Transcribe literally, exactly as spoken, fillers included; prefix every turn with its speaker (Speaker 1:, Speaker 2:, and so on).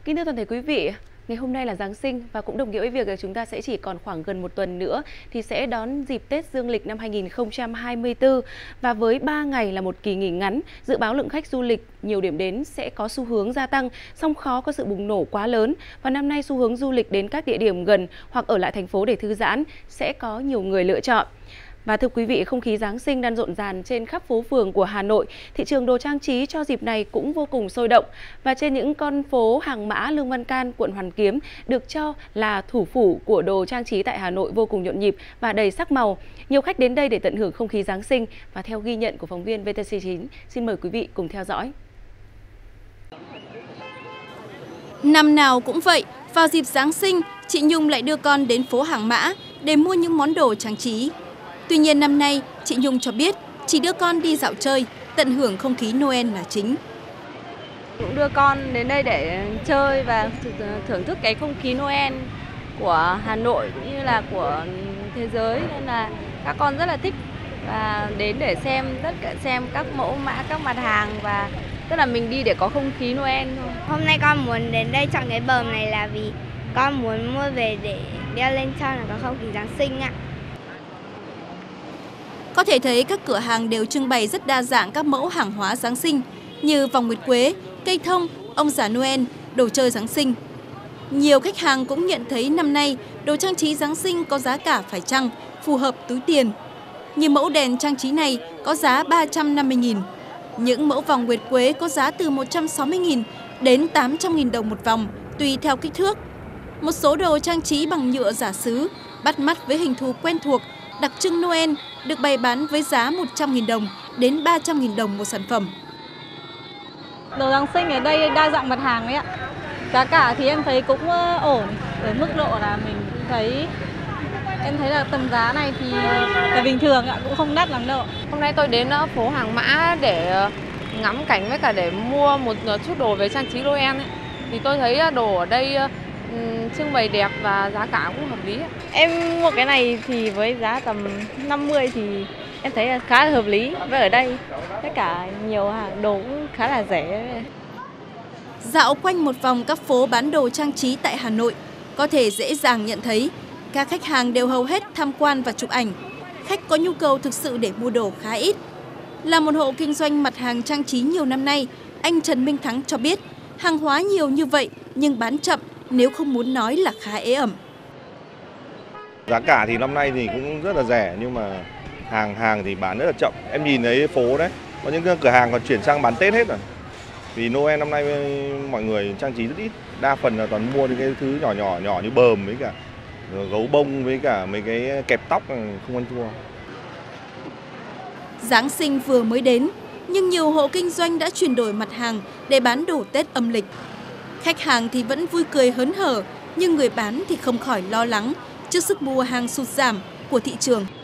Speaker 1: Kính thưa toàn thể quý vị, ngày hôm nay là Giáng sinh và cũng đồng nghĩa với việc là chúng ta sẽ chỉ còn khoảng gần một tuần nữa thì sẽ đón dịp Tết Dương lịch năm hai nghìn không trăm hai mươi tư. Và với ba ngày là một kỳ nghỉ ngắn, dự báo lượng khách du lịch nhiều điểm đến sẽ có xu hướng gia tăng, song khó có sự bùng nổ quá lớn. Và năm nay xu hướng du lịch đến các địa điểm gần hoặc ở lại thành phố để thư giãn sẽ có nhiều người lựa chọn. Và thưa quý vị, không khí Giáng sinh đang rộn ràng trên khắp phố phường của Hà Nội. Thị trường đồ trang trí cho dịp này cũng vô cùng sôi động. Và trên những con phố Hàng Mã, Lương Văn Can, quận Hoàn Kiếm được cho là thủ phủ của đồ trang trí tại Hà Nội vô cùng nhộn nhịp và đầy sắc màu. Nhiều khách đến đây để tận hưởng không khí Giáng sinh. Và theo ghi nhận của phóng viên vê tê xê chín, xin mời quý vị cùng theo dõi.
Speaker 2: Năm nào cũng vậy, vào dịp Giáng sinh, chị Nhung lại đưa con đến phố Hàng Mã để mua những món đồ trang trí. Tuy nhiên năm nay, chị Nhung cho biết chỉ đưa con đi dạo chơi, tận hưởng không khí Noel là chính.
Speaker 3: Cũng đưa con đến đây để chơi và thưởng thức cái không khí Noel của Hà Nội cũng như là của thế giới, nên là các con rất là thích và đến để xem tất cả xem các mẫu mã, các mặt hàng, và tức là mình đi để có không khí Noel thôi.
Speaker 4: Hôm nay con muốn đến đây chọn cái bờm này là vì con muốn mua về để đeo lên cho là có không khí Giáng sinh ạ.
Speaker 2: Có thể thấy các cửa hàng đều trưng bày rất đa dạng các mẫu hàng hóa Giáng sinh như vòng nguyệt quế, cây thông, ông già Noel, đồ chơi Giáng sinh. Nhiều khách hàng cũng nhận thấy năm nay đồ trang trí Giáng sinh có giá cả phải chăng, phù hợp túi tiền. Như mẫu đèn trang trí này có giá ba trăm năm mươi nghìn. Những mẫu vòng nguyệt quế có giá từ một trăm sáu mươi nghìn đến tám trăm nghìn đồng một vòng, tùy theo kích thước. Một số đồ trang trí bằng nhựa giả sứ, bắt mắt với hình thù quen thuộc, đặc trưng Noel được bày bán với giá một trăm nghìn đồng đến ba trăm nghìn đồng một sản phẩm.
Speaker 5: Đồ Giáng sinh ở đây đa dạng mặt hàng đấy ạ. Giá cả thì em thấy cũng ổn, ở mức độ là mình thấy em thấy là tầm giá này thì là bình thường ạ, cũng không đắt lắm đâu.
Speaker 3: Hôm nay tôi đến phố Hàng Mã để ngắm cảnh với cả để mua một chút đồ về trang trí Noel ấy. Thì tôi thấy đồ ở đây trưng bày đẹp và giá cả cũng hợp lý. Em mua cái này thì với giá tầm năm mươi thì em thấy là khá là hợp lý. Với ở đây tất cả nhiều hàng đồ cũng khá là rẻ.
Speaker 2: Dạo quanh một vòng các phố bán đồ trang trí tại Hà Nội, có thể dễ dàng nhận thấy các khách hàng đều hầu hết tham quan và chụp ảnh. Khách có nhu cầu thực sự để mua đồ khá ít. Là một hộ kinh doanh mặt hàng trang trí nhiều năm nay, anh Trần Minh Thắng cho biết hàng hóa nhiều như vậy nhưng bán chậm, nếu không muốn nói là khá ế ẩm.
Speaker 6: Giá cả thì năm nay thì cũng rất là rẻ, nhưng mà hàng hàng thì bán rất là chậm. Em nhìn thấy phố đấy, có những cửa hàng còn chuyển sang bán Tết hết rồi. Vì Noel năm nay mọi người trang trí rất ít, đa phần là toàn mua những cái thứ nhỏ nhỏ nhỏ như bờm với cả gấu bông với cả mấy cái kẹp tóc không ăn thua.
Speaker 2: Giáng sinh vừa mới đến, nhưng nhiều hộ kinh doanh đã chuyển đổi mặt hàng để bán đồ Tết âm lịch. Khách hàng thì vẫn vui cười hớn hở, nhưng người bán thì không khỏi lo lắng trước sức mua hàng sụt giảm của thị trường.